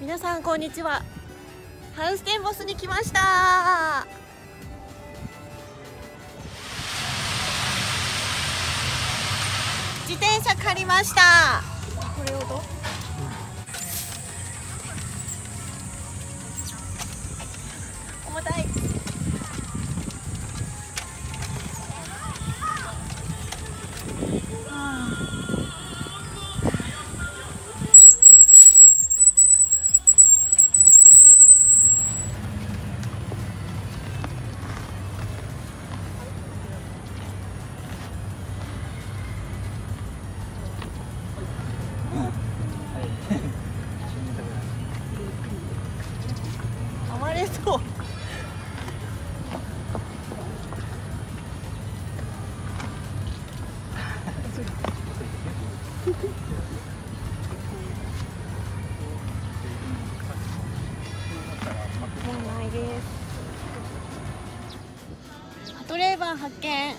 皆さんこんにちは。ハウステンボスに来ました。自転車借りました。これをどう？重たい。暴れそう。問題です。パトレーバー発見。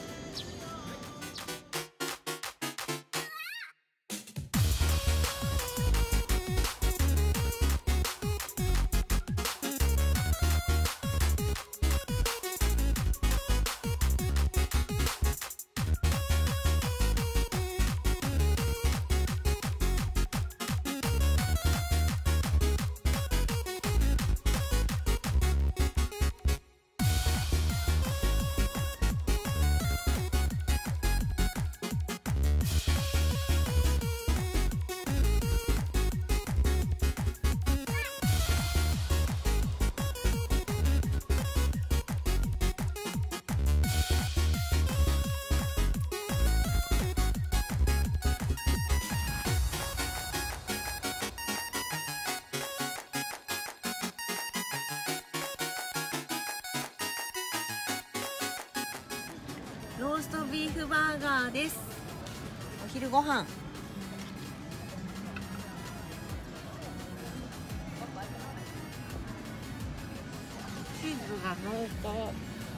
ローストビーフバーガーです。お昼ご飯。チーズが濃厚。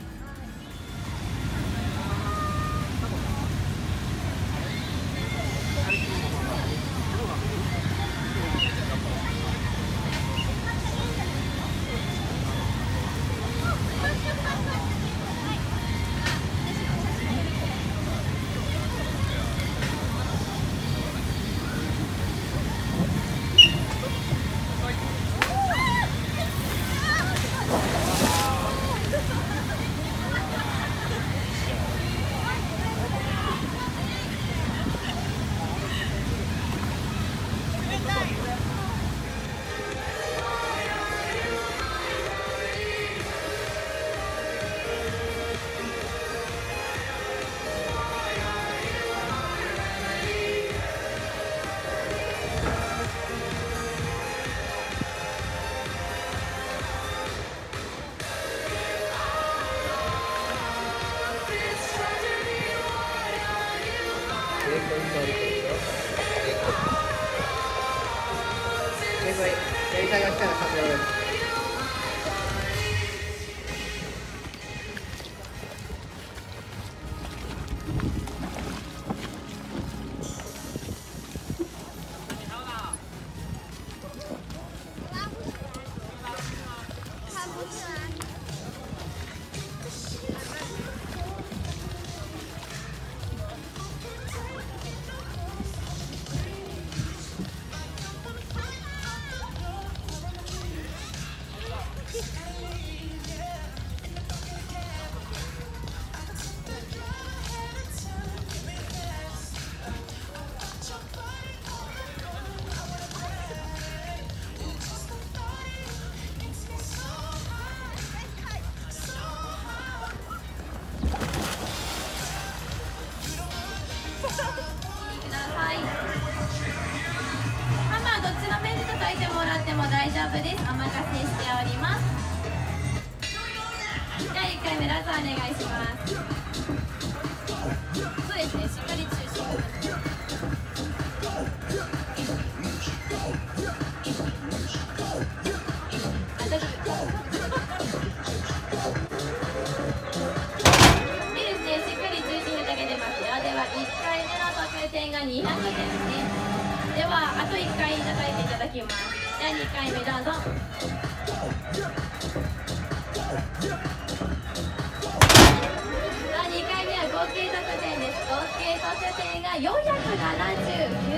やりたいが来たらカメラを。 も大丈夫です。お任せしております。じゃあ1回目ラストお願いします。そうですね、しっかり中心。大丈夫。いいですね、しっかり中心にかけてますよ。では1回目の得点が200点ですね。ではあと1回叩いていただきます。じゃあ 2回目どうぞ。さあ2回目は合計得点です。合計得点が479